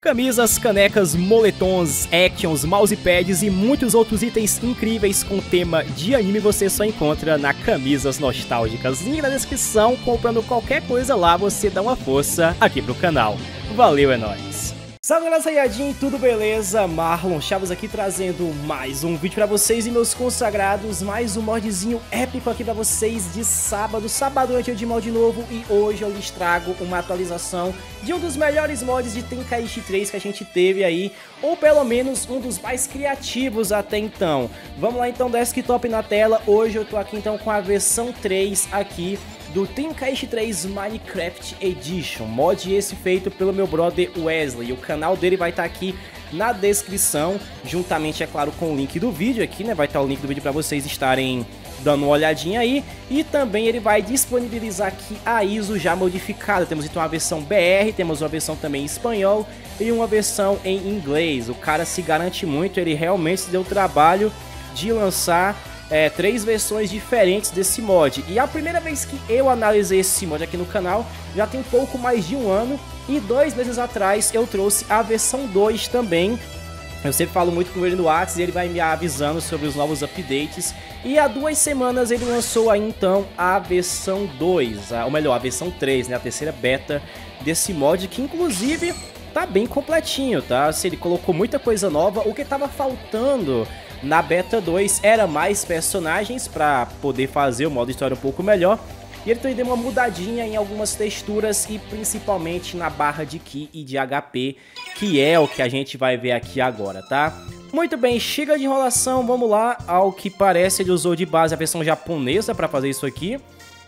Camisas, canecas, moletons, actions, mousepads e muitos outros itens incríveis com tema de anime você só encontra na Camisas Nostálgicas. Link na descrição, comprando qualquer coisa lá você dá uma força aqui pro canal. Valeu, é nóis! Salve galera Saiyajin, tudo beleza? Marlon Chaves aqui trazendo mais um vídeo pra vocês e meus consagrados, mais um modzinho épico aqui pra vocês de sábado. Sábado é dia de mod novo e hoje eu lhes trago uma atualização de um dos melhores mods de Tenkaichi 3 que a gente teve aí, ou pelo menos um dos mais criativos até então. Vamos lá então, desktop na tela. Hoje eu tô aqui então com a versão 3 aqui do Tenkaichi 3 Minecraft Edition, mod esse feito pelo meu brother Wesley. O canal dele vai estar aqui na descrição, juntamente, é claro, com o link do vídeo aqui, né? Vai estar o link do vídeo para vocês estarem dando uma olhadinha aí. E também ele vai disponibilizar aqui a ISO já modificada. Temos então a versão BR, temos uma versão também em espanhol e uma versão em inglês. O cara se garante muito, ele realmente se deu o trabalho de lançar 3 versões diferentes desse mod. E a primeira vez que eu analisei esse mod aqui no canal já tem pouco mais de um ano, e 2 meses atrás eu trouxe a versão 2 também. Eu sempre falo muito com ele no WhatsApp e ele vai me avisando sobre os novos updates. E há 2 semanas ele lançou aí então a versão 2, ou melhor, a versão 3, né, a terceira beta desse mod, que inclusive tá bem completinho, tá? Se ele colocou muita coisa nova, o que tava faltando na beta 2 era mais personagens para poder fazer o modo história um pouco melhor. E ele também deu uma mudadinha em algumas texturas e principalmente na barra de Ki e de HP, que é o que a gente vai ver aqui agora, tá? Muito bem, chega de enrolação, vamos lá. Ao que parece ele usou de base a versão japonesa para fazer isso aqui.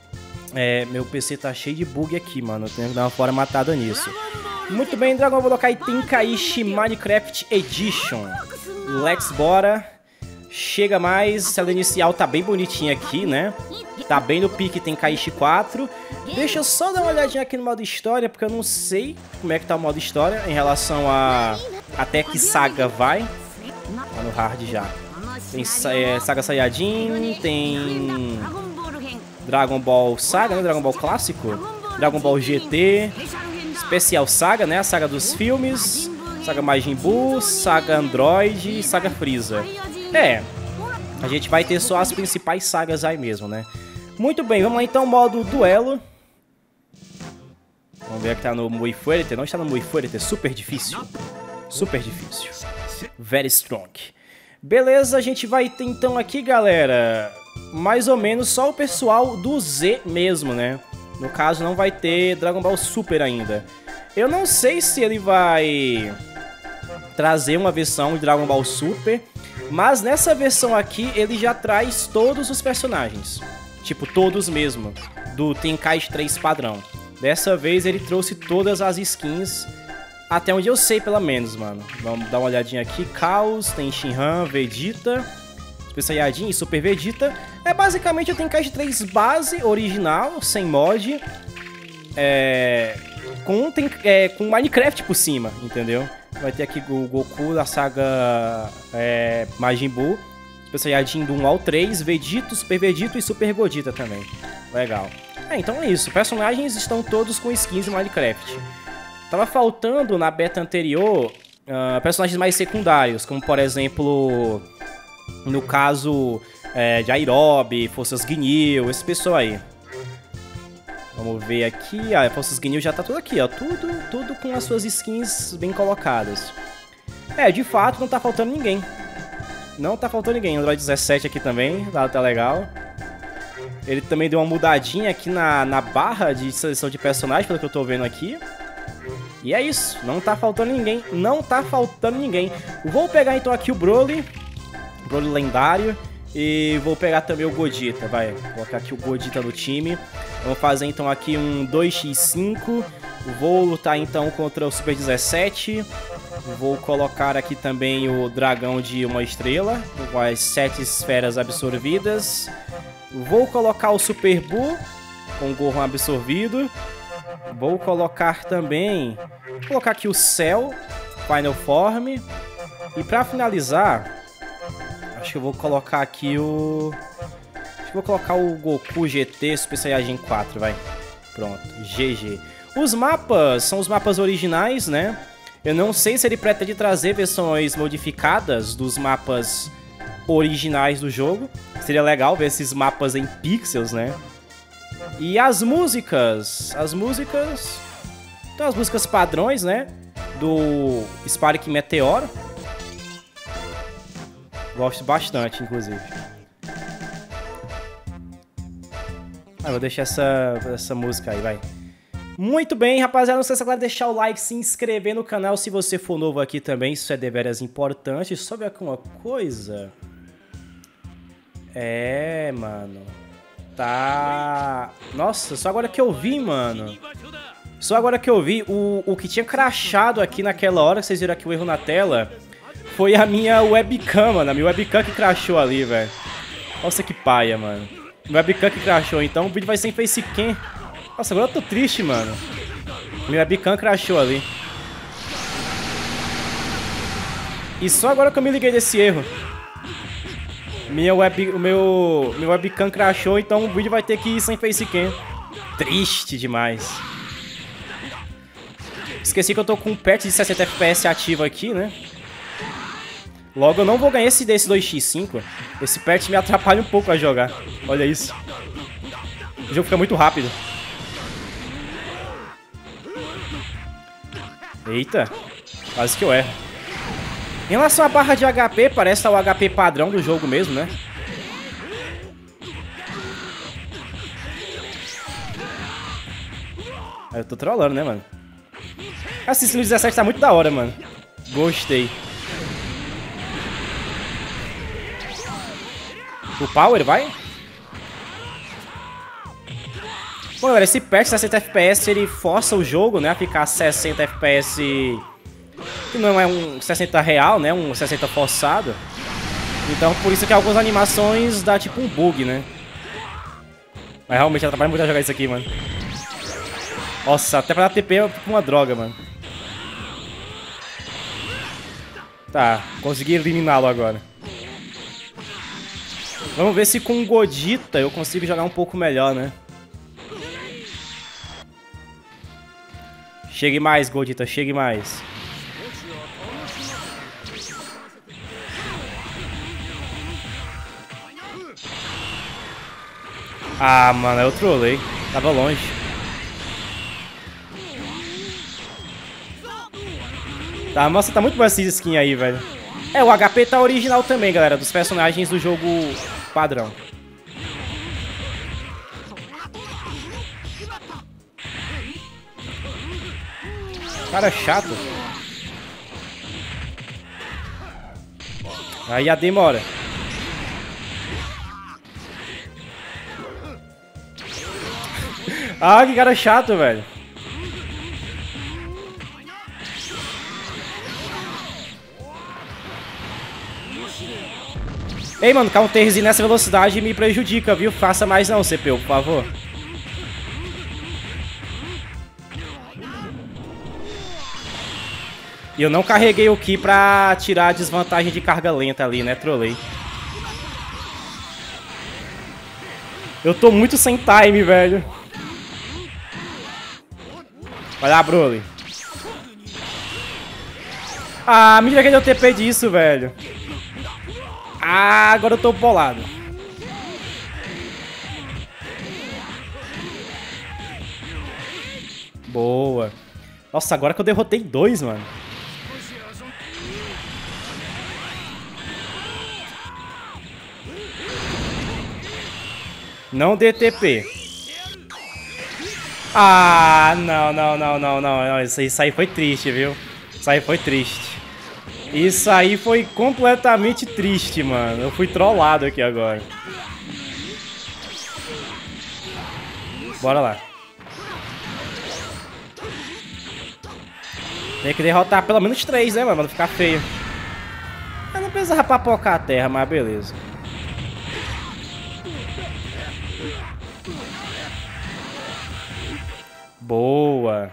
Meu PC tá cheio de bug aqui, mano, eu tenho que dar uma formatada nisso. Muito bem, Dragon Ball Kai Tenkaichi Minecraft Edition. Let's bora. Chega mais, a tela inicial tá bem bonitinha aqui, né? Tá bem no pique Tenkaichi 4. Deixa eu só dar uma olhadinha aqui no modo história, porque eu não sei como é que tá o modo história em relação a até que saga vai. Tá no hard já. Tem Saga Saiyajin, tem Dragon Ball Saga, né? Dragon Ball Clássico, Dragon Ball GT, Especial Saga, né? A saga dos filmes, Saga Majin Buu, Saga Android e Saga Freeza. A gente vai ter só as principais sagas aí mesmo, né? Muito bem, vamos lá então, modo duelo. Vamos ver que tá no Muy Fuerte. Não está no Muy Fuerte, é super difícil. Super difícil. Very strong. Beleza, a gente vai ter então aqui, galera, mais ou menos só o pessoal do Z mesmo, né? No caso, não vai ter Dragon Ball Super ainda. Eu não sei se ele vai trazer uma versão de Dragon Ball Super, mas nessa versão aqui ele já traz todos os personagens. Tipo, todos mesmo, do Tenkaichi 3 padrão. Dessa vez ele trouxe todas as skins, até onde eu sei pelo menos, mano. Vamos dar uma olhadinha aqui. Chaos, tem Shinhan, Vegeta, Super Saiyajin e Super Vegeta. É basicamente o Tenkaichi 3 base, original, sem mod. Com Minecraft por cima, entendeu? Vai ter aqui o Goku da saga Majin Buu, Super Saiyajin do 1 ao 3, Vegito, Super Vegito e Super Godita também. Legal. Então é isso, personagens estão todos com skins de Minecraft. Tava faltando na beta anterior personagens mais secundários, como por exemplo, no caso de Airobi, Forças Ginyu, esse pessoal aí. Vamos ver aqui, a Forças Ginyu já tá tudo aqui, ó, tudo com as suas skins bem colocadas. De fato, não tá faltando ninguém. Não tá faltando ninguém. Android 17 aqui também, tá legal. Ele também deu uma mudadinha aqui na barra de seleção de personagens, pelo que eu tô vendo aqui. E é isso, não tá faltando ninguém, não tá faltando ninguém. Vou pegar então aqui o Broly lendário. E vou pegar também o Godita, vai. Vou colocar aqui o Godita no time. Vamos fazer então aqui um 2x5. Vou lutar então contra o Super 17. Vou colocar aqui também o dragão de uma estrela, com as 7 esferas absorvidas. Vou colocar o Super Buu, com o Gohan absorvido. Vou colocar também... Vou colocar aqui o Cell, Final Form. E pra finalizar... Acho que eu vou colocar aqui o... Acho que vou colocar o Goku GT Super Saiyajin 4, vai. Pronto, GG. Os mapas são os mapas originais, né? Eu não sei se ele pretende trazer versões modificadas dos mapas originais do jogo. Seria legal ver esses mapas em pixels, né? E as músicas... Então as músicas padrões, né? Do Spark Meteor. Gosto bastante, inclusive. Vou deixar essa música aí, vai. Muito bem, rapaziada. Não se esqueça de deixar o like, se inscrever no canal se você for novo aqui também. Isso é deveras importante. Só ver aqui uma coisa. Mano. Tá... Nossa, só agora que eu vi, mano. Só agora que eu vi. O que tinha crashado aqui naquela hora, que vocês viram aqui o erro na tela, foi a minha webcam, mano. A minha webcam que crashou ali, velho. Nossa, que paia, mano. Minha webcam que crashou, então o vídeo vai ser em facecam. Nossa, agora eu tô triste, mano. Minha webcam crashou ali. E só agora que eu me liguei desse erro. Meu webcam crashou, então o vídeo vai ter que ir sem facecam. Triste demais. Esqueci que eu tô com um patch de 60 FPS ativo aqui, né? Logo eu não vou ganhar esse desse 2x5. Esse patch me atrapalha um pouco a jogar. Olha isso. O jogo fica muito rápido. Eita. Quase que eu erro. Em relação à barra de HP, parece estar o HP padrão do jogo mesmo, né? Eu tô trollando, né, mano? Esse Assassin's 17 tá muito da hora, mano. Gostei. O Power vai? Bom, galera, esse patch 60 FPS, ele força o jogo, né, a ficar 60 FPS, que não é um 60 real, né, um 60 forçado. Então, por isso que algumas animações dá tipo um bug, né. Mas realmente atrapalha muito a jogar isso aqui, mano. Nossa, até pra dar TP é uma droga, mano. Tá, consegui eliminá-lo agora. Vamos ver se com o Godita eu consigo jogar um pouco melhor, né? Chegue mais, Godita, chegue mais. Ah, mano, eu trolei. Tava longe. Tá, nossa, tá muito boa essa skin aí, velho. O HP tá original também, galera, dos personagens do jogo padrão. Cara chato. Aí a demora. Ah, que cara chato, velho. Ei, mano, counterzinho nessa velocidade me prejudica, viu? Faça mais não, CPU, por favor. E eu não carreguei o Ki pra tirar a desvantagem de carga lenta ali, né? Trolei. Eu tô muito sem time, velho. Vai lá, Broly. Ah, me que deu TP disso, velho. Ah, agora eu tô bolado. Boa. Nossa, agora que eu derrotei dois, mano. Não dê TP. Ah, não. Isso aí foi triste, viu? Isso aí foi triste. Isso aí foi completamente triste, mano. Eu fui trollado aqui agora. Bora lá. Tem que derrotar pelo menos 3, né, mano? Pra não ficar feio. Eu não precisava papocar a terra, mas beleza. Boa.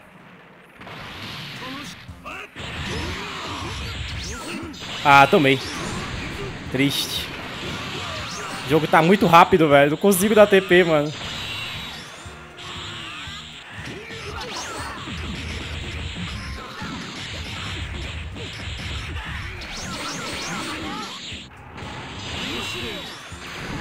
Ah, tomei. Triste. O jogo tá muito rápido, velho. Não consigo dar TP, mano.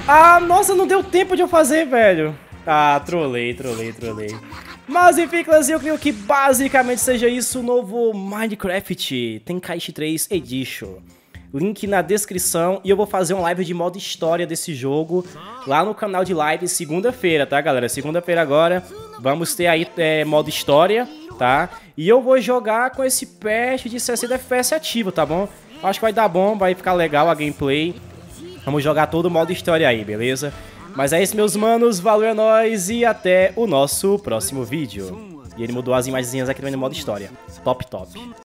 Ah, nossa, não deu tempo de eu fazer, velho. Ah, trolei. Mas enfim, clãzinho, eu creio que basicamente seja isso o novo Minecraft Tenkaichi 3 Edition. Link na descrição e eu vou fazer um live de modo história desse jogo lá no canal de live segunda-feira, tá, galera? Segunda-feira agora vamos ter aí modo história, tá? E eu vou jogar com esse patch de 60 FPS ativo, tá bom? Acho que vai dar bom, vai ficar legal a gameplay. Vamos jogar todo o modo história aí, beleza? Mas é isso, meus manos, valeu, é nóis e até o nosso próximo vídeo. E ele mudou as imagenzinhas aqui no modo história. Top.